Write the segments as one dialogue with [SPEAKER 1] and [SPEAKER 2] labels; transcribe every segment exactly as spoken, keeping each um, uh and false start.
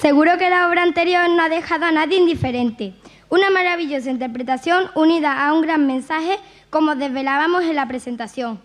[SPEAKER 1] Seguro que la obra anterior no ha dejado a nadie indiferente. Una maravillosa interpretación unida a un gran mensaje, como desvelábamos en la presentación.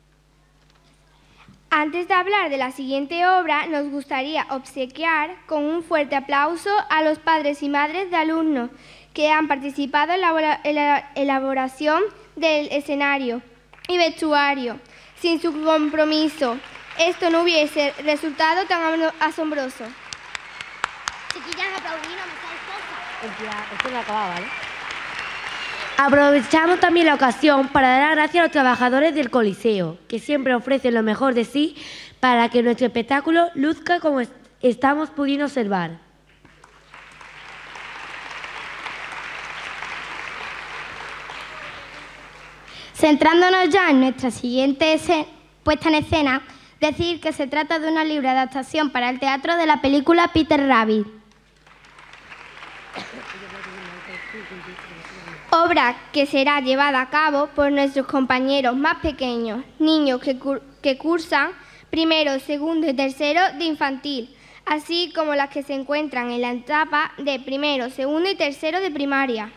[SPEAKER 2] Antes de hablar de la siguiente obra, nos gustaría obsequiar con un fuerte aplauso a los padres y madres de alumnos que han participado en la elaboración del escenario y vestuario. Sin su compromiso, esto no hubiese resultado tan asombroso.
[SPEAKER 3] Chiquillas, aplaudid, no me estáis cosas.
[SPEAKER 4] Esto no ha acabado, ¿vale?
[SPEAKER 5] Aprovechamos también la ocasión para dar las gracias a los trabajadores del Coliseo, que siempre ofrecen lo mejor de sí para que nuestro espectáculo luzca como est- estamos pudiendo observar.
[SPEAKER 1] Centrándonos ya en nuestra siguiente escena, puesta en escena, decir que se trata de una libre adaptación para el teatro de la película Peter Rabbit.
[SPEAKER 2] Obra que será llevada a cabo por nuestros compañeros más pequeños, niños que, cur que cursan primero, segundo y tercero de infantil, así como las que se encuentran en la etapa de primero, segundo y tercero de primaria.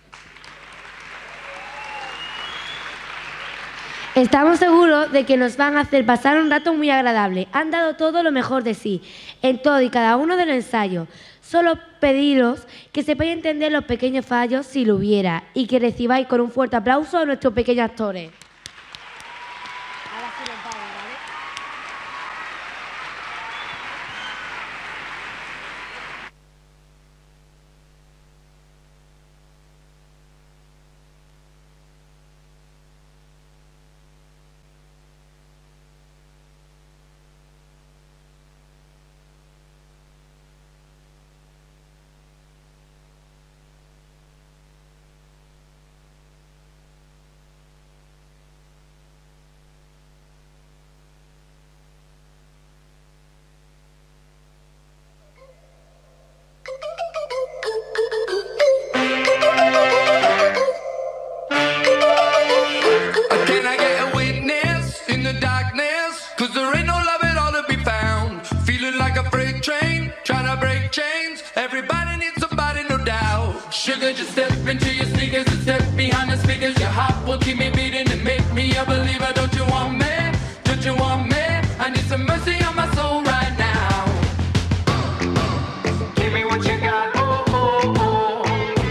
[SPEAKER 5] Estamos seguros de que nos van a hacer pasar un rato muy agradable. Han dado todo lo mejor de sí, en todo y cada uno de los ensayos. Solo pediros que sepáis entender los pequeños fallos si lo hubiera y que recibáis con un fuerte aplauso a nuestros pequeños actores.
[SPEAKER 6] Sugar, just step into your sneakers and step behind the speakers. Your heart will keep me beating and make me a believer. Don't you want me? Don't you want me? I need some mercy on my soul right now. Give me what you got. Oh, oh, oh.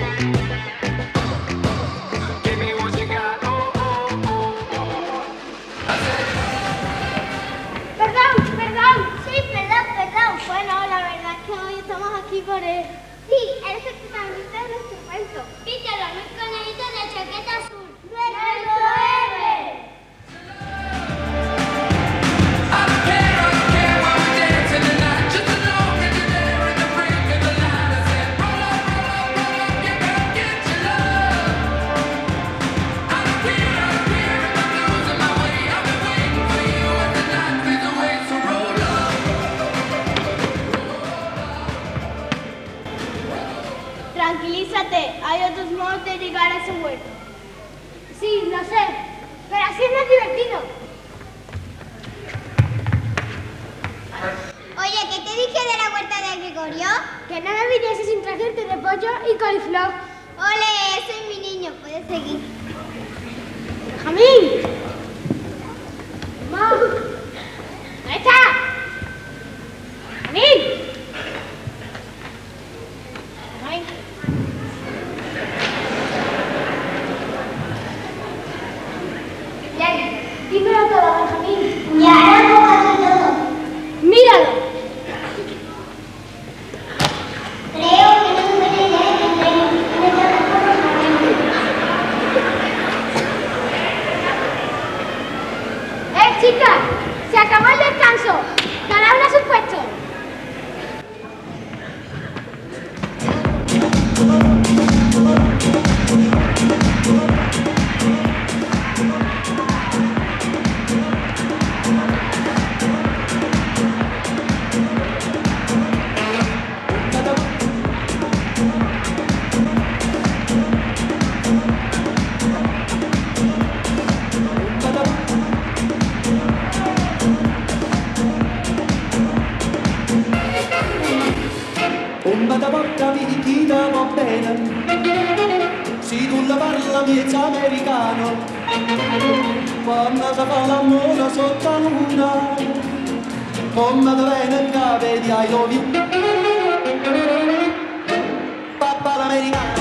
[SPEAKER 6] Give me what you got. Oh, oh, oh, oh.
[SPEAKER 3] Perdón, perdón. Sí, perdón, perdón. Bueno, la verdad es que hoy estamos aquí por él. Sí, eres el protagonista de nuestro cuento. Peter, el conejito de chaqueta azul. ¡Nuestro héroe! Tranquilízate, hay otros modos de llegar a ese huerto. Sí, lo sé, pero así es más divertido. Oye, ¿qué te dije de la huerta de Gregorio? Que no me viniese sin trajerte de pollo y coliflor. Ole, ese es mi niño, puedes seguir. ¡Benjamín! ¡Mamá! ¿Dónde está? ¡Benjamín! ¡Benjamín! Dímelo todo, Benjamín. Y ahora póngase todo. ¡Míralo! Creo que no se puede leer que traigo.
[SPEAKER 4] la piazza americano, quando si fa l'amore sotto la luna, come da venga vedi I love you, papà l'americano.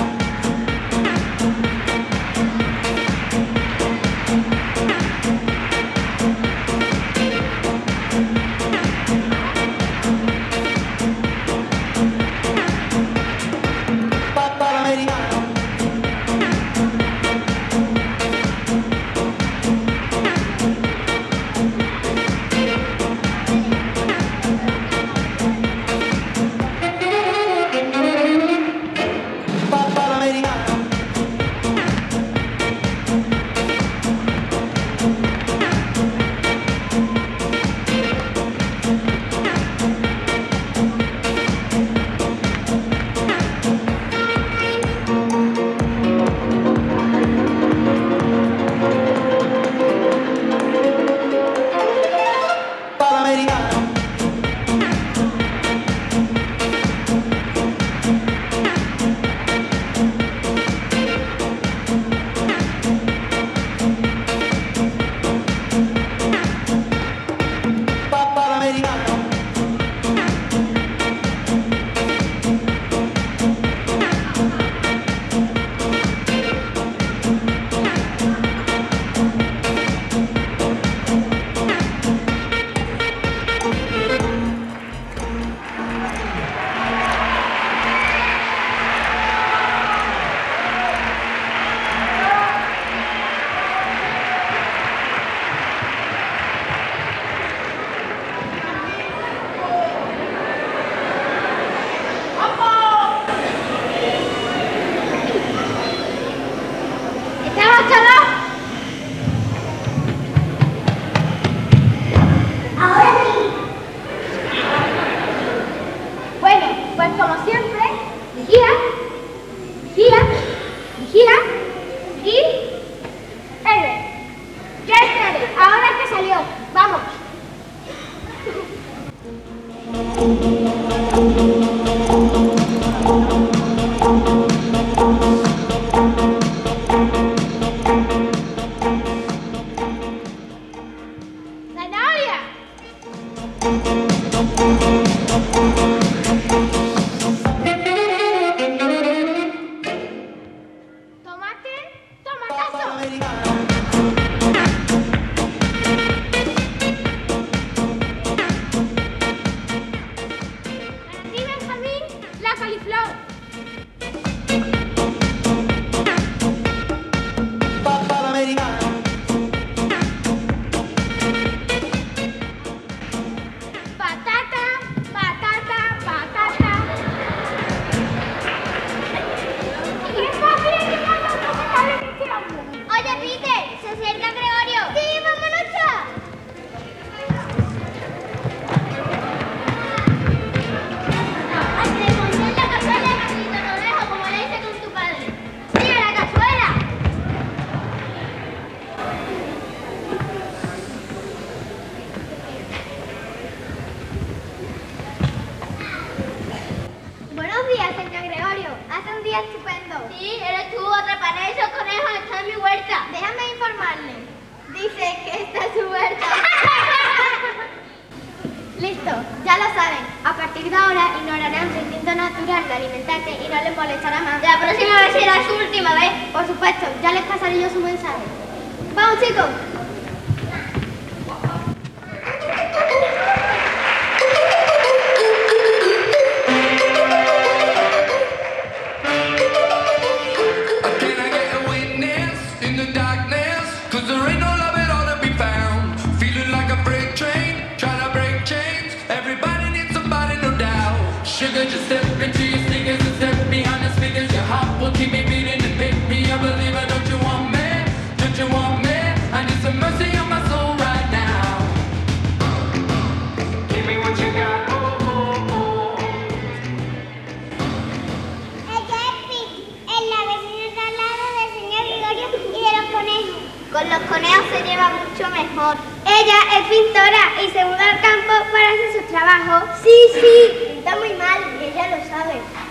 [SPEAKER 3] Con los conejos se lleva mucho mejor. Ella es pintora y se muda al campo para hacer su trabajo.
[SPEAKER 2] Sí, sí, pinta muy mal y ella lo sabe.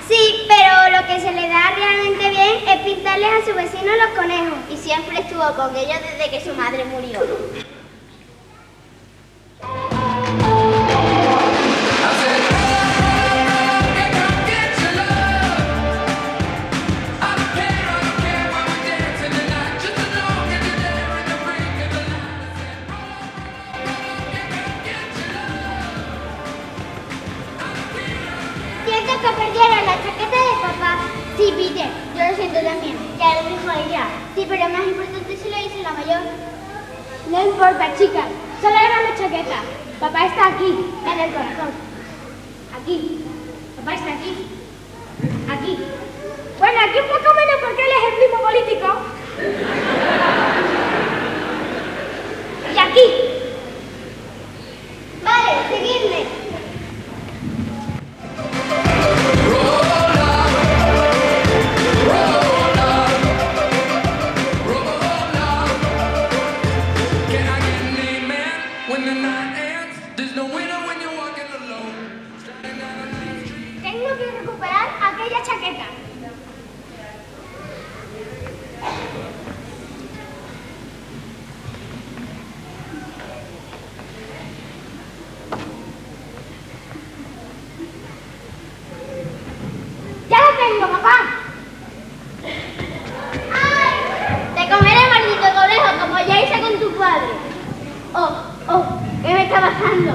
[SPEAKER 3] Sí, pero lo que se le da realmente bien es pintarles a su vecino los conejos. Y siempre estuvo con ellos desde que su madre murió. Que perdieron la chaqueta de papá. Sí, Peter, yo lo siento también. Ya lo dijo ella. Sí, pero más importante si lo hizo la mayor. No importa, chicas. Solo era una chaqueta. Papá está aquí, en el corazón. Aquí. Papá está aquí. Aquí. Bueno, aquí un poco menos porque él es el primo político. Y aquí. Vale, seguidme. Tengo que recuperar aquella chaqueta. ¡Ya la tengo, papá! ¡Ay! Te comeré, maldito conejo, como ya hice con tu padre. Oh, oh, ¿qué me está pasando?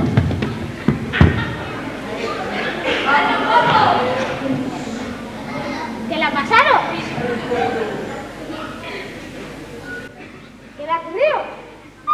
[SPEAKER 3] ¿Qué le ha pasado? ¿Qué le ha ocurrido?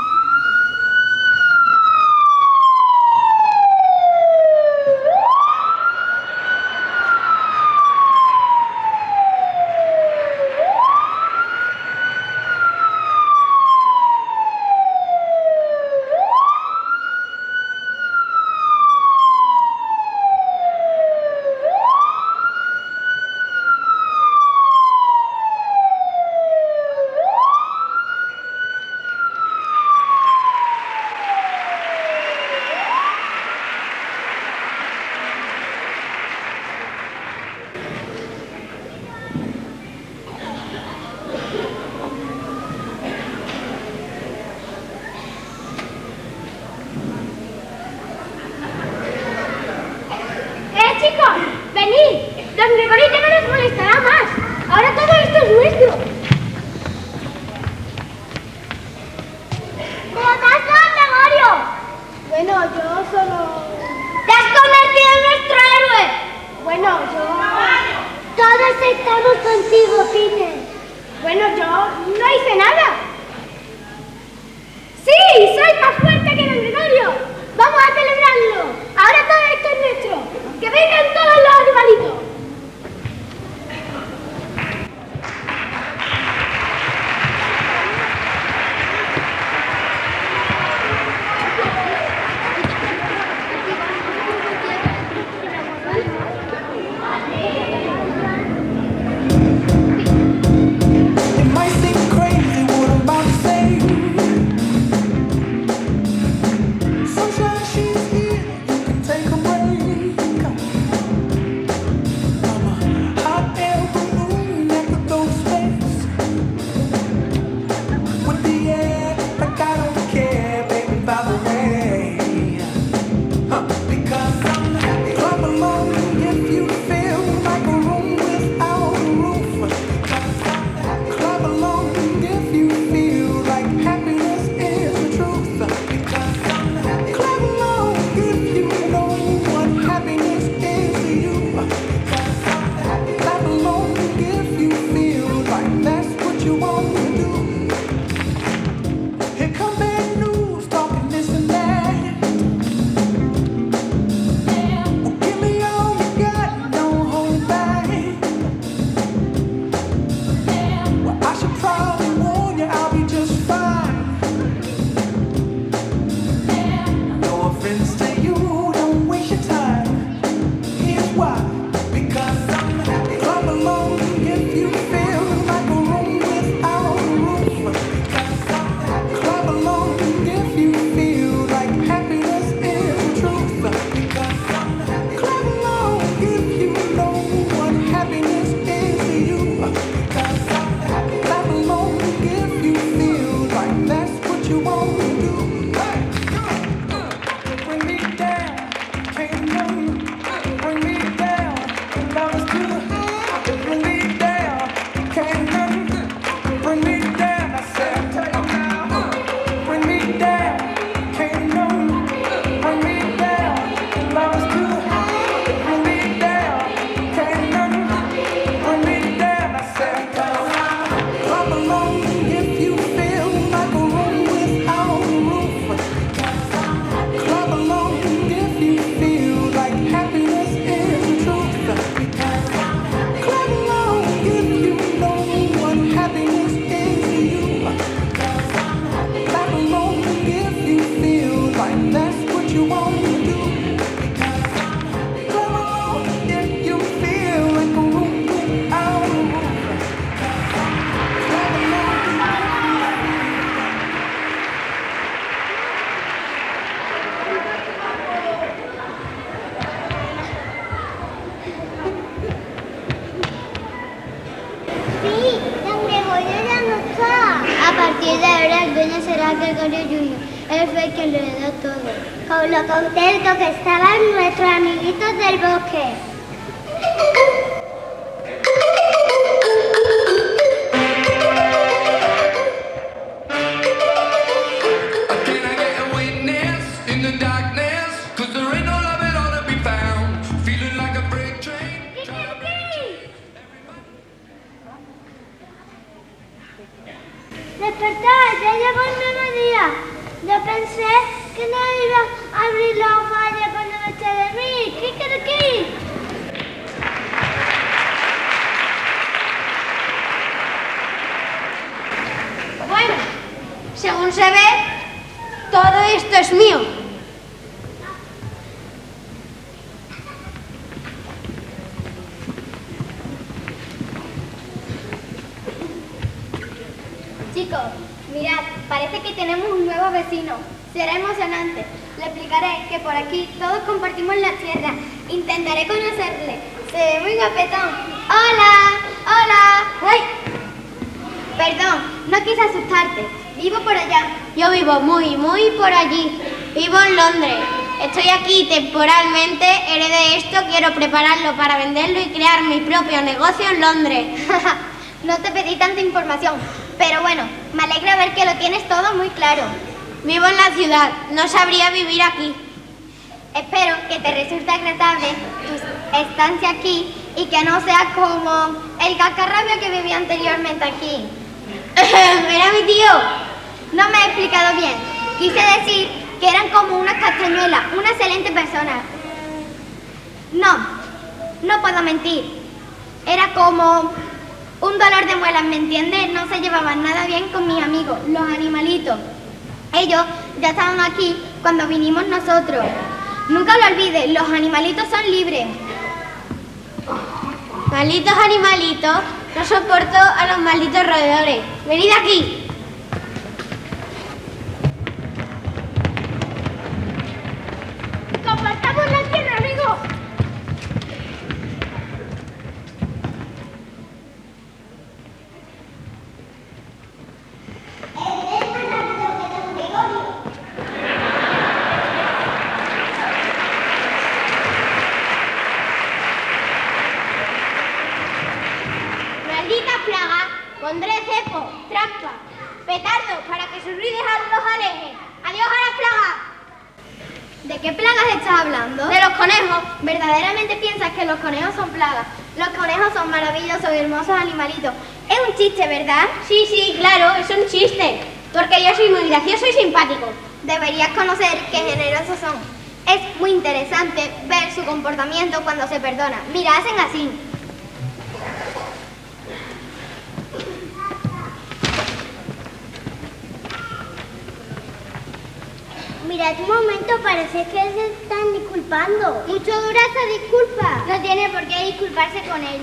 [SPEAKER 3] Don Gregorito no nos molestará más. Ahora todo esto es nuestro. ¿Cómo estás, Don Gregorio? Bueno, yo solo... ¡Te has convertido en nuestro héroe! Bueno, yo... Todos estamos contigo, Peter. Bueno, yo no hice nada. ¡Sí! ¡Soy más fuerte que Don Gregorio! ¡Vamos a celebrarlo! Ahora todo esto es nuestro. ¡Que vengan todos los animalitos!
[SPEAKER 4] It might seem crazy what
[SPEAKER 3] partir de ahora el dueño será Gregorio junior Él fue quien lo heredó todo. Con lo contento que estaban nuestros amiguitos del bosque. Despertad, ya llegó el mediodía. Yo pensé que no iba a abrir los ojos cuando me eché de mí. ¡Kikiriki!
[SPEAKER 7] Bueno, según se ve, todo esto es mío.
[SPEAKER 2] Chicos, mirad, parece que tenemos un nuevo vecino. Será emocionante. Le explicaré que por aquí todos compartimos la tierra. Intentaré conocerle. Se ve muy guapetón. ¡Hola! ¡Hola! ¡Ay! Perdón, no quise asustarte. Vivo por allá.
[SPEAKER 7] Yo vivo muy, muy por allí. Vivo en Londres. Estoy aquí temporalmente, heredé esto, quiero prepararlo para venderlo y crear mi propio negocio en Londres.
[SPEAKER 2] No te pedí tanta información, pero bueno, me alegra ver que lo tienes todo muy claro.
[SPEAKER 7] Vivo en la ciudad, no sabría vivir aquí.
[SPEAKER 2] Espero que te resulte agradable tu estancia aquí y que no sea como el cascarrabia que vivía anteriormente aquí.
[SPEAKER 7] ¿Era mi tío?
[SPEAKER 2] No me he explicado bien. Quise decir que eran como unas castañuelas, una excelente persona. No, no puedo mentir. Era como un dolor de muelas, ¿me entiendes? No se llevaban nada bien con mis amigos, los animalitos. Ellos ya estaban aquí cuando vinimos nosotros. Nunca lo olvides, los animalitos son libres.
[SPEAKER 7] Malditos animalitos, no soporto a los malditos roedores. ¡Venid aquí!
[SPEAKER 2] ¡Compartamos la tierra, amigo!
[SPEAKER 7] Maldita plaga, pondré cepo, trampa, petardo para que sus ruidos los alejen. ¡Adiós a la plaga!
[SPEAKER 2] ¿De qué plagas estás hablando?
[SPEAKER 7] De los conejos.
[SPEAKER 2] ¿Verdaderamente piensas que los conejos son plagas? Los conejos son maravillosos y hermosos animalitos. Es un chiste, ¿verdad?
[SPEAKER 7] Sí, sí, claro, es un chiste. Porque yo soy muy gracioso y simpático.
[SPEAKER 2] Deberías conocer qué generosos son. Es muy interesante ver su comportamiento cuando se perdona. Mira, hacen así.
[SPEAKER 3] Mirad un momento, parece que se están disculpando.
[SPEAKER 2] Mucho dura esa disculpa. No tiene por qué disculparse con él.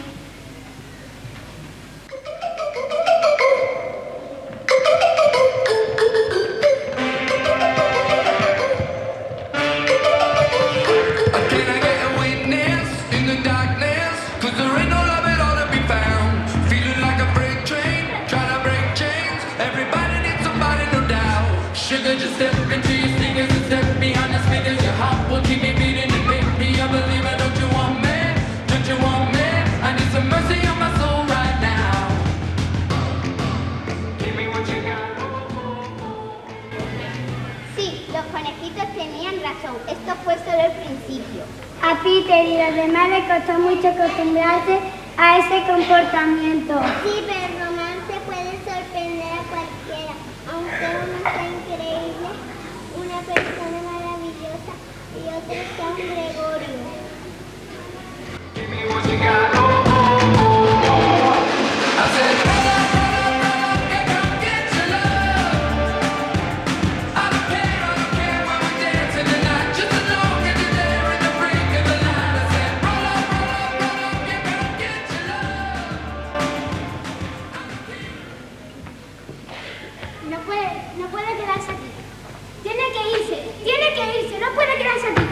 [SPEAKER 6] Sugar, just step into your sneakers and step behind the speakers. Your heart will keep me beating and make me a believer. Don't you want me? Don't you want me? I need some mercy on my soul right now. Give me what you got.
[SPEAKER 2] Sí, los conejitos tenían razón. Esto fue solo el principio.
[SPEAKER 3] A Peter y los demás les costó mucho acostumbrarse a ese comportamiento. Sí, pero el romance puede sorprender a cualquiera. Aunque uno sea increíble, una persona maravillosa y otro sea un Gregorio.
[SPEAKER 6] Give me what you got. Oh, oh, oh, oh. I said, roll up, roll up, roll up, get up, get your love. I don't care, I don't care why we're dancing tonight. Just as long as you're there in the break of the night. I said, roll up, roll up, roll up, get up, get your love.
[SPEAKER 3] No puede, no puede quedarse aquí. Tiene que irse, tiene que irse, no puede quedarse aquí.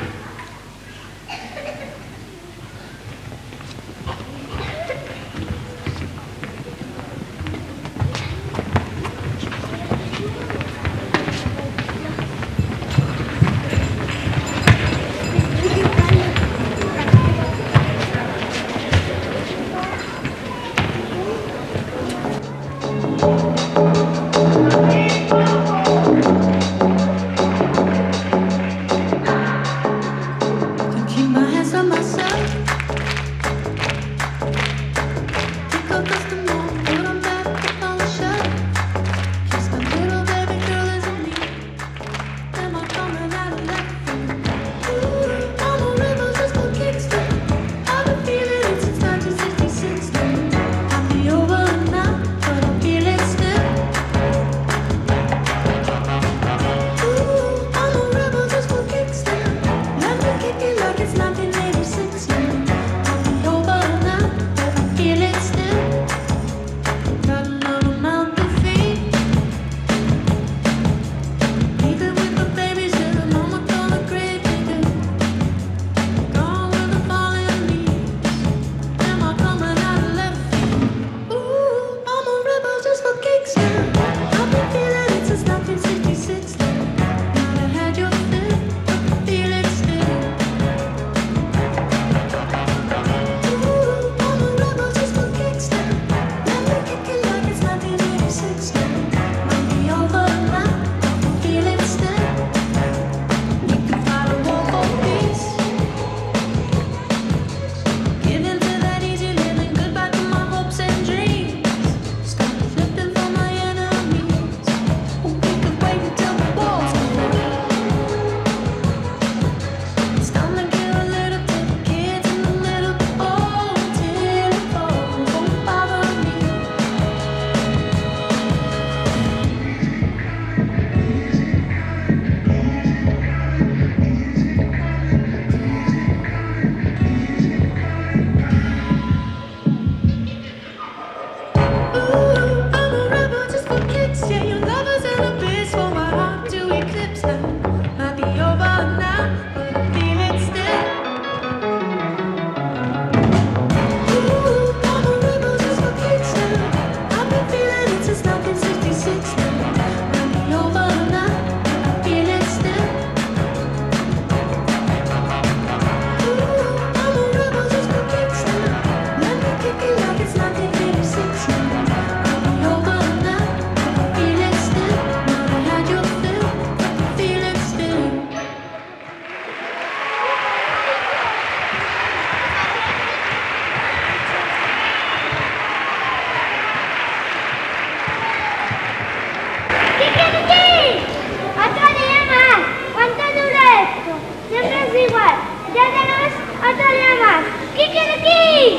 [SPEAKER 3] ¡Cristian aquí!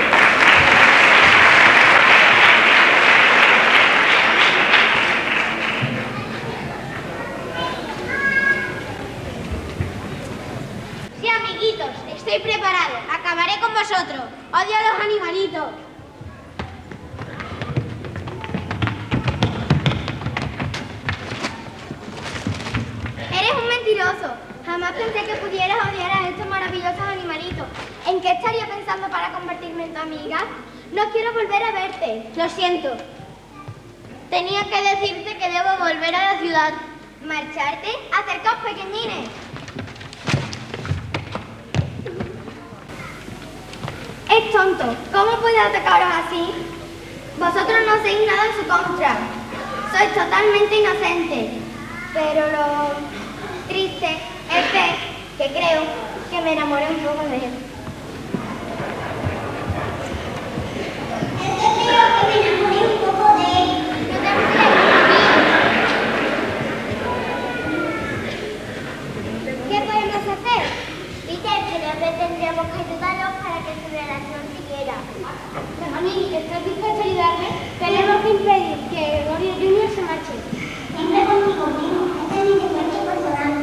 [SPEAKER 7] Sí, amiguitos, estoy preparado. Acabaré con vosotros. Odio a los animalitos.
[SPEAKER 3] Eres un mentiroso. Jamás pensé que pudieras odiar a estos maravillosos animalitos. ¿En qué estaría pensando para convertirme en tu amiga? No quiero volver a verte.
[SPEAKER 7] Lo siento. Tenía que decirte que debo volver a la ciudad.
[SPEAKER 3] ¿Marcharte? Acercaos, pequeñines. Es tonto. ¿Cómo puede atacaros así? Vosotros no hacéis nada en su contra. Sois totalmente inocentes. Pero lo triste es ver que creo que me enamoré un poco de él.
[SPEAKER 7] Es que creo que me enamoré un poco de él.
[SPEAKER 3] Yo también le ¿Qué podemos hacer? Peter, que tal vez tendríamos que ayudarlos para que su relación siguiera. Mami, ¿estás dispuesta a ayudarme? Tenemos que impedir que Gregorio junior se marche.
[SPEAKER 7] Siempre conmigo, conmigo. Este es mi defensa personal.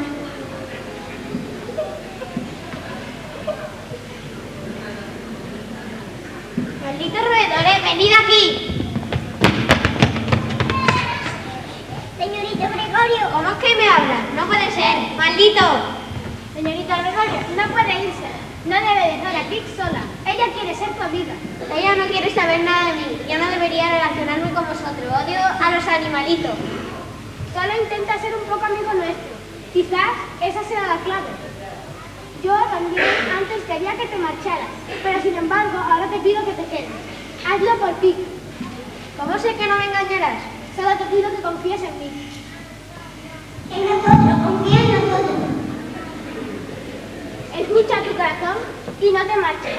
[SPEAKER 7] Malditos roedores, venid aquí. Señorito Gregorio. ¿Cómo es que me hablas? No puede ser. ¡Maldito!
[SPEAKER 3] Señorita Gregorio, no puede irse. No debe dejar a Kik sola. Ella quiere ser tu amiga.
[SPEAKER 7] Ella no quiere saber nada de mí. Yo no debería relacionarme con vosotros. Odio a los animalitos.
[SPEAKER 3] Solo intenta ser un poco amigo nuestro. Quizás esa sea la clave. Yo también antes quería que te marcharas, pero sin embargo ahora te pido que te quedes. Hazlo por Kik.
[SPEAKER 7] ¿Cómo sé que no me engañarás?
[SPEAKER 3] Solo te pido que confíes en mí.
[SPEAKER 7] En nosotros, confía en nosotros.
[SPEAKER 3] Escucha tu corazón y no te marches.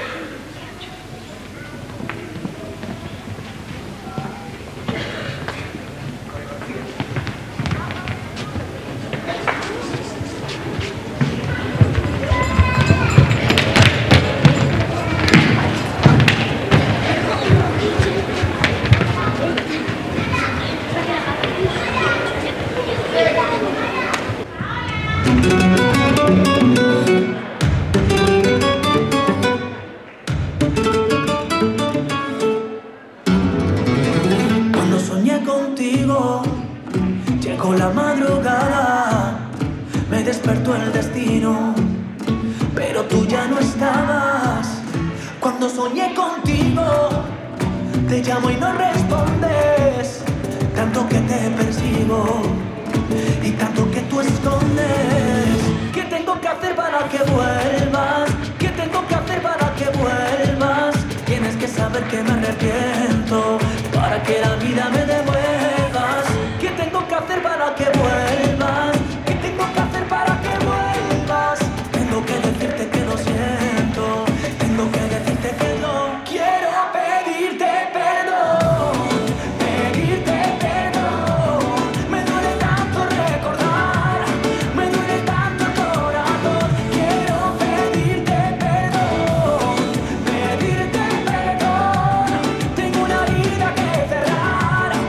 [SPEAKER 4] Cuando soñé contigo, llegó la madrugada, me despertó el destino, pero tú ya no estabas. Cuando soñé contigo, te llamo y no respondes, tanto que te persigo y tanto que tú escondes. ¿Qué tengo que hacer para que vuelvas? ¿Qué tengo que hacer para que vuelvas? Tienes que saber que me arrepiento para que la vida me devuelvas. ¿Qué tengo que hacer para que vuelvas? ¿Qué tengo que hacer para que vuelvas? Tengo que decirte que lo siento, tengo que decirte que no quiero pedirte perdón, pedirte perdón. Me duele tanto recordar, me duele tanto el corazón. Quiero pedirte perdón, pedirte perdón. Tengo una herida que cerrar,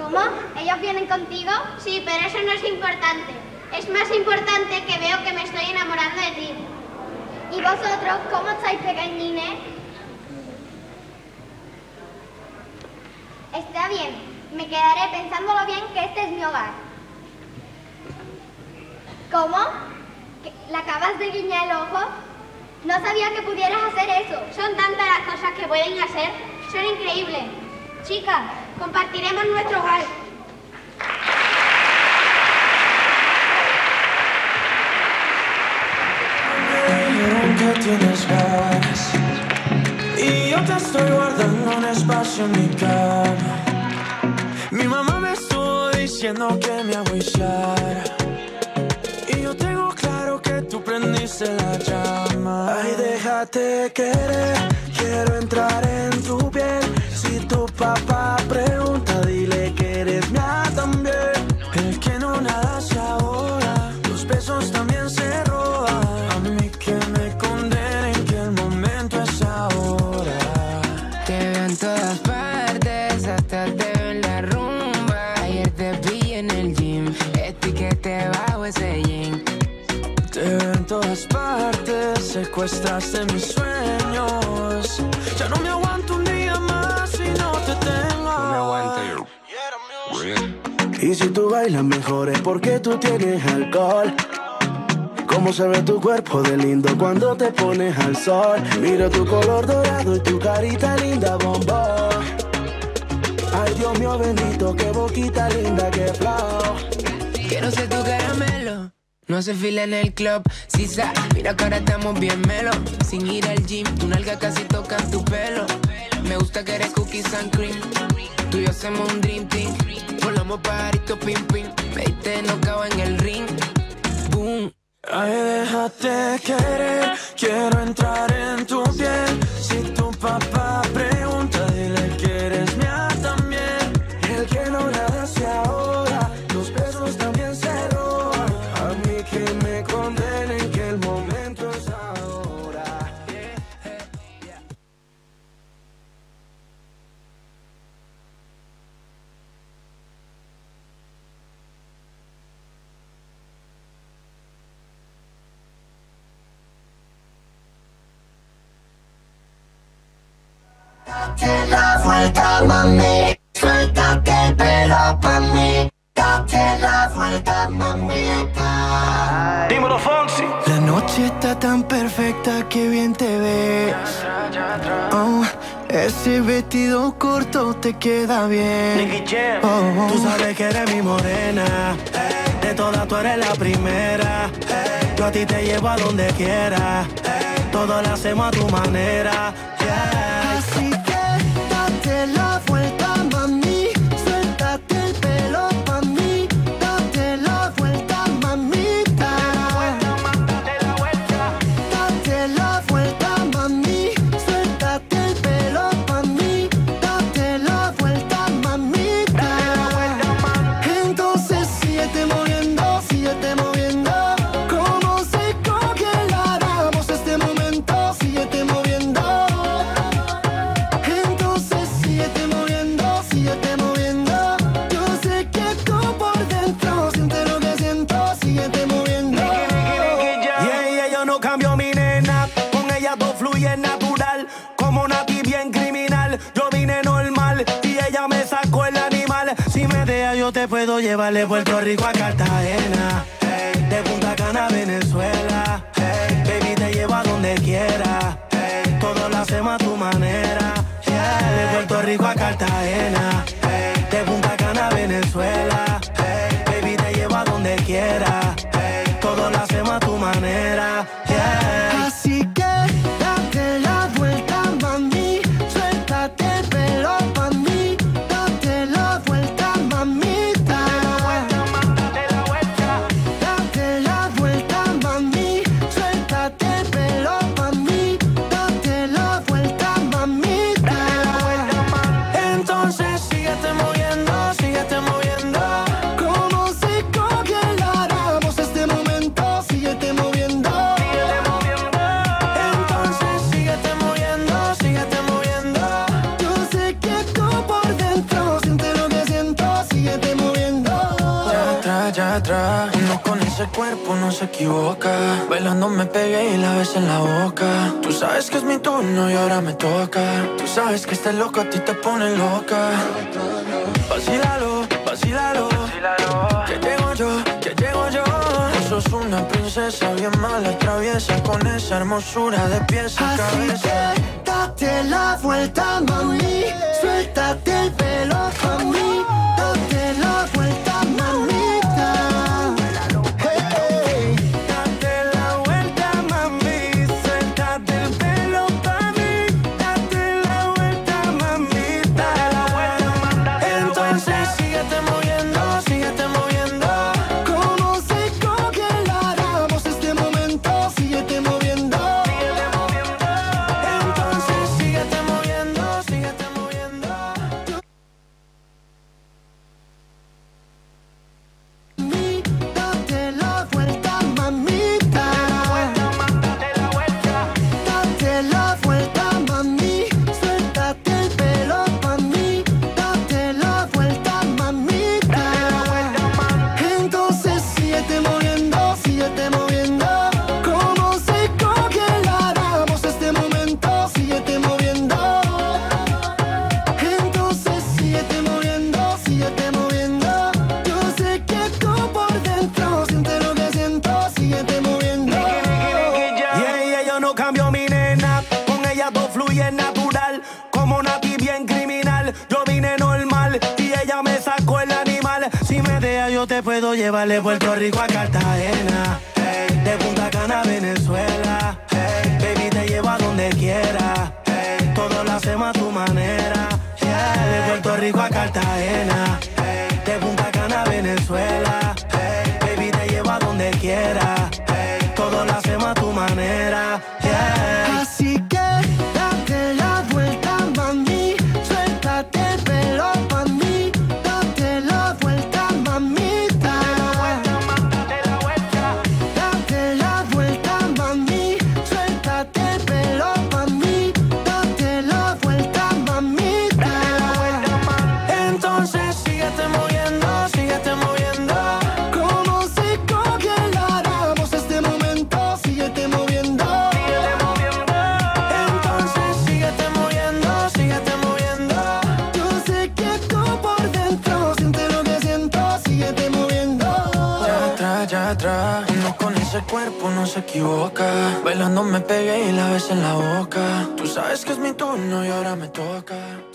[SPEAKER 3] ¿Cómo? ¿Ellos vienen contigo?
[SPEAKER 7] Sí, pero eso no es importante. Es más importante que veo que me estoy enamorando de ti.
[SPEAKER 3] ¿Y vosotros cómo estáis pequeñines? Está bien, me quedaré pensándolo bien que este es mi hogar. ¿Cómo? ¿Le acabas de guiñar el ojo? No sabía que pudieras hacer eso.
[SPEAKER 7] Son tantas las cosas que pueden hacer, son increíbles. Chicas, compartiremos nuestro hogar.
[SPEAKER 4] Que tienes ganas y yo te estoy guardando un espacio en mi cama. Mi mamá me estuvo diciendo que me agüiciara y yo tengo claro que tú prendiste la llama. Ay, déjate querer, quiero entrar en tu piel. Si tu papá pregunta, dile que eres mía también. El que no nada se ahoga, los besos también se roban. A mí que me condenen, que el momento es ahora.
[SPEAKER 8] Te veo en todas partes, hasta te veo en la rumba. Ayer te vi en el gym, etiquete bajo ese jean.
[SPEAKER 4] Te veo en todas partes, secuestraste mis sueños. Ya no me aguanto un día más si no te tengo.
[SPEAKER 8] No me aguanto yo.
[SPEAKER 9] Y si tú bailas mejor es porque tú tienes alcohol. Cómo se ve tu cuerpo de lindo cuando te pones al sol. Mira tu color dorado y tu carita linda, bombón. Ay, Dios mío bendito, qué boquita linda, qué flow.
[SPEAKER 8] Quiero ser tu caramelo. No hace fila en el club, sisa. Mira que ahora estamos bien melo. Sin ir al gym, tu nalga casi toca tu pelo. Me gusta que eres cookies and cream. Tú y yo hacemos un dream team. Volamos pajarito, pim, pim. Me diste nocao en el ring. Boom.
[SPEAKER 4] Ay, déjate querer, quiero entrar en tu piel. Si tu papá pregunta, dile que eres mía también. El que no nada se ahoga, los besos también se roban. A mí que me condenen, que el momento es ahora.
[SPEAKER 10] Date la vuelta, mami, suéltate el pelo pa' mí. Date la vuelta, mamita.
[SPEAKER 4] Dímelo, Fonsi.
[SPEAKER 9] La noche está tan perfecta que bien te ves. Oh, ese vestido corto te queda bien. Oh, tú sabes que eres mi morena. De todas tú eres la primera. Yo a ti te llevo a donde quiera. Todo lo hacemos a tu manera. Yeah. Así que date la vuelta, mami. Suéltate el pelo pa' mí. Date la vuelta, mamita. Date la vuelta. Date la vuelta, mami. Suéltate el pelo pa' mí. Date la vuelta, mamita. Entonces síguete moviendo, síguete moviendo. Como se congelaramos este momento, síguete moviendo. Entonces síguete moviendo, síguete moviendo. Yo sé que tú por dentro sientes lo que siento, síguete moviendo.
[SPEAKER 4] Y ella yo no cambio mi nena, con ella todo fluye natural, como Nati bien criminal. Yo vine normal y ella me sacó el animal. Si me deja yo te puedo llevar de Puerto Rico a Cartagena, hey, de Punta Cana a Venezuela, hey, baby te llevo a donde quiera, hey, todo lo hacemos a tu manera, yeah, de Puerto Rico a Cartagena, hey, de Punta Cana a Venezuela, hey, baby te llevo a donde quiera, hey, todo lo hacemos a tu manera, yeah.
[SPEAKER 9] Así que date la vuelta, mami. Suéltate el pelo pa' mí. Date la vuelta, mamita.
[SPEAKER 4] Date la vuelta.
[SPEAKER 9] Date la vuelta, mami. Suéltate el pelo pa' mí. Date la vuelta, mamita.
[SPEAKER 4] Entonces síguete moviendo, síguete moviendo.
[SPEAKER 9] Como si congeláramos este momento, síguete moviendo. con ese cuerpo no se equivoca. Bailando me pegué y la ves en la boca. Tú sabes que es mi turno y ahora me toca. Tú sabes que este loco a ti te pone loca. Vacílalo, vacílalo, que llego yo, que llego yo. Tú sos una princesa bien mala, traviesa, con esa hermosura de pies a cabeza.
[SPEAKER 10] Así que date la vuelta, mami, suéltate el pelo pa' mí. Date la vuelta, mamita. Hey.
[SPEAKER 9] Date la vuelta, mami, suéltate el pelo pa' mí. Date la vuelta, mamita. Entonces síguete moviendo, síguete moviendo.
[SPEAKER 10] Como se congelaramos este momento, síguete moviendo.
[SPEAKER 9] Síguete moviendo. Entonces síguete moviendo, síguete moviendo.
[SPEAKER 10] Mi, date la vuelta, mamita. Date la vuelta, mami, suéltate el pelo pa' mí. Date la vuelta, mamita. Entonces síguete moviendo, síguete moviendo. Como se congelaramos este momento, síguete moviendo. Entonces síguete moviendo, síguete moviendo. Yo sé que tú por dentro sientes lo que siento, síguete moviendo.
[SPEAKER 9] Y ella yo no cambio mi nena, con ella todo fluye natural, como Nati bien criminal. Yo vine normal y ella me sacó el animal. Si me deja yo te puedo llevar de Puerto Rico a Cartagena, hey, de Punta Cana a Venezuela, hey, baby te llevo a donde quiera, hey, todo lo hacemos a tu manera, yeah, de Puerto Rico a Cartagena, hey, de Punta Cana a Venezuela, hey, baby te llevo a donde quiera, hey, todo lo hacemos a tu manera, yeah.
[SPEAKER 10] Así que date la vuelta, mami, suéltate el pelo pa' mí. Date la vuelta, mamita. Date la vuelta, mami, suéltate el pelo pa' mí. Date la vuelta, mamita.
[SPEAKER 9] Entonces síguete moviendo, síguete moviendo.
[SPEAKER 10] Como se congelaramos este momento, síguete moviendo.
[SPEAKER 9] Entonces síguete moviendo, síguete moviendo.
[SPEAKER 10] Yo sé que tú por dentro sientes lo que siento, síguete moviendo.
[SPEAKER 9] Ya atrás, ya atrás, uno con ese cuerpo no se equivoca. Bailando me pegué y la ves en la boca. Tú sabes que es mi turno y ahora me toca.